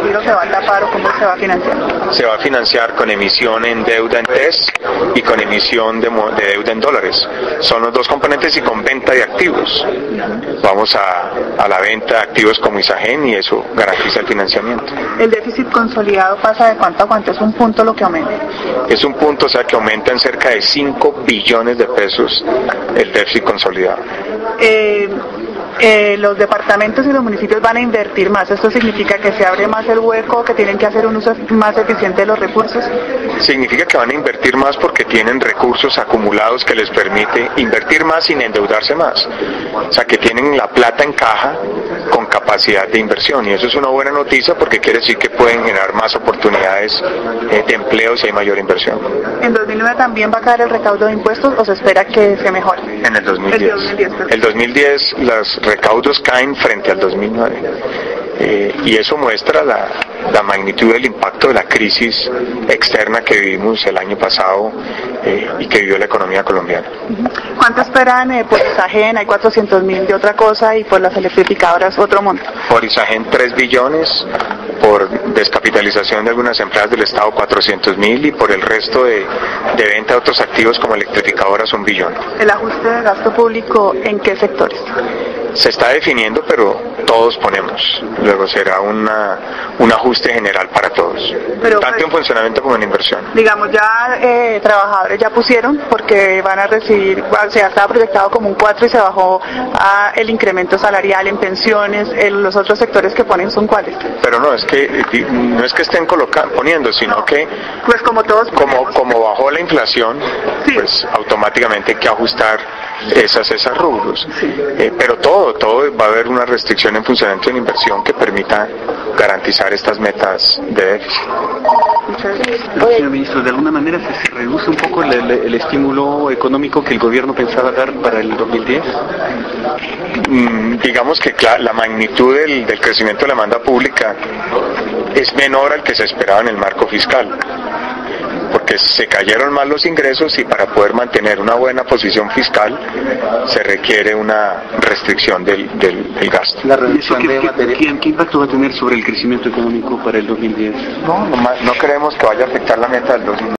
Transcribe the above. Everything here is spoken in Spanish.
reducir o se va a tapar o cómo se va a financiar? Se va a financiar con emisión en deuda en TES y con emisión de deuda en dólares. Son los dos componentes y con venta de activos. Vamos a la venta de activos como Isagen y eso garantiza el financiamiento. ¿El déficit consolidado pasa de cuánto a cuánto? ¿Es un punto lo que aumenta? Es un punto, o sea, que aumenta en cerca de 5 billones de pesos el déficit consolidado. Los departamentos y los municipios van a invertir más. ¿Esto significa que se abre más el hueco, que tienen que hacer un uso más eficiente de los recursos? Significa que van a invertir más porque tienen recursos acumulados que les permite invertir más sin endeudarse más. O sea, que tienen la plata en caja con capacidad de inversión, y eso es una buena noticia porque quiere decir que pueden generar más oportunidades de empleo si hay mayor inversión. ¿En 2009 también va a caer el recaudo de impuestos o se espera que se mejore? En el 2010. El 2010 los recaudos caen frente al 2009. Y eso muestra la magnitud del impacto de la crisis externa que vivimos el año pasado y que vivió la economía colombiana. ¿Cuánto esperan por Isagen? Hay 400.000 de otra cosa y por las electrificadoras otro monto. Por Isagen 3 billones, por descapitalización de algunas empresas del Estado 400.000 y por el resto de venta de otros activos como electrificadoras 1 billón. ¿El ajuste de gasto público en qué sectores? Se está definiendo, pero todos ponemos. Luego será un ajuste general para todos, pero, tanto en funcionamiento como en inversión. Digamos, ya trabajadores ya pusieron porque van a recibir, o sea, estaba proyectado como un 4 y se bajó a el incremento salarial en pensiones. Los otros sectores que ponen son ¿cuáles? Pero no es que estén poniendo, sino no, que pues como todos como bajó la inflación, sí, pues automáticamente hay que ajustar esas rubros. Sí. Pero todo va a haber una restricción en funcionamiento y en inversión que permita garantizar estas metas de déficit. Señor ministro, de alguna manera se reduce un poco el estímulo económico que el gobierno pensaba dar para el 2010. Digamos que la magnitud del crecimiento de la demanda pública es menor al que se esperaba en el marco fiscal, porque se cayeron más los ingresos y para poder mantener una buena posición fiscal se requiere una restricción del gasto. La reducción ¿Qué impacto va a tener sobre el crecimiento económico para el 2010? No creemos que vaya a afectar la meta del 2010.